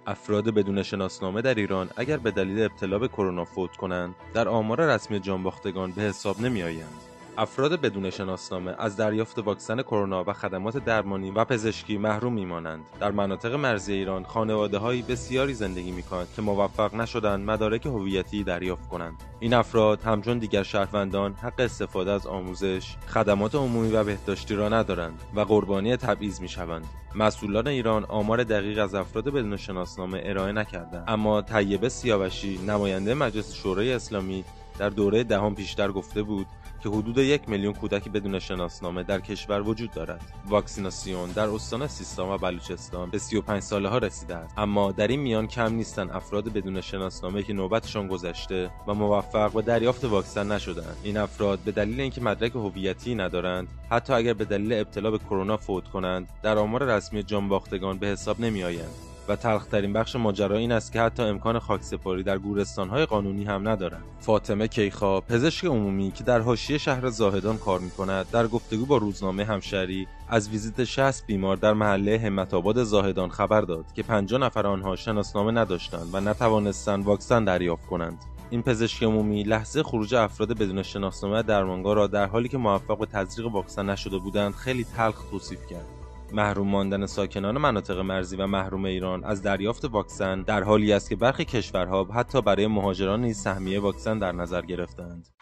افراد بدون شناسنامه در ایران اگر به دلیل ابتلا به کرونا فوت کنند، در آمار رسمی جانباختگان به حساب نمی‌آیند. افراد بدون شناسنامه از دریافت واکسن کرونا و خدمات درمانی و پزشکی محروم می‌مانند. در مناطق مرزی ایران خانواده‌های بسیاری زندگی می‌کنند که موفق نشدند مدارک هویتی دریافت کنند. این افراد همچون دیگر شهروندان حق استفاده از آموزش، خدمات عمومی و بهداشتی را ندارند و قربانی تبعیض می‌شوند. مسئولان ایران آمار دقیق از افراد بدون شناسنامه ارائه نکردند، اما طیبه سیاوشی، نماینده مجلس شورای اسلامی، در دوره دهم پیشتر گفته بود که حدود 1 میلیون کودک بدون شناسنامه در کشور وجود دارد. واکسیناسیون در استان سیستان و بلوچستان به 35 ساله ها رسیده است، اما در این میان کم نیستند افراد بدون شناسنامه که نوبتشان گذشته و موفق به دریافت واکسن نشدند. این افراد به دلیل اینکه مدرک هویتی ندارند، حتی اگر به دلیل ابتلا به کرونا فوت کنند، در آمار رسمی جانباختگان به حساب نمی‌آیند. و تلخ‌ترین بخش ماجرا این است که حتی امکان خاکسپاری در گورستان‌های قانونی هم ندارند. فاطمه کیخا، پزشک عمومی که در حاشیه شهر زاهدان کار می‌کند، در گفتگو با روزنامه همشهری از ویزیت 60 بیمار در محله همت‌آباد زاهدان خبر داد که 50 نفر آنها شناسنامه نداشتند و نتوانستند واکسن دریافت کنند. این پزشک عمومی لحظه خروج افراد بدون شناسنامه درمانگاه را در حالی که موفق به تزریق واکسن نشده بودند خیلی تلخ توصیف کرد. محروم ماندن ساکنان مناطق مرزی و محروم ایران از دریافت واکسن در حالی است که برخی کشورها حتی برای مهاجران نیز سهمیه واکسن در نظر گرفتند.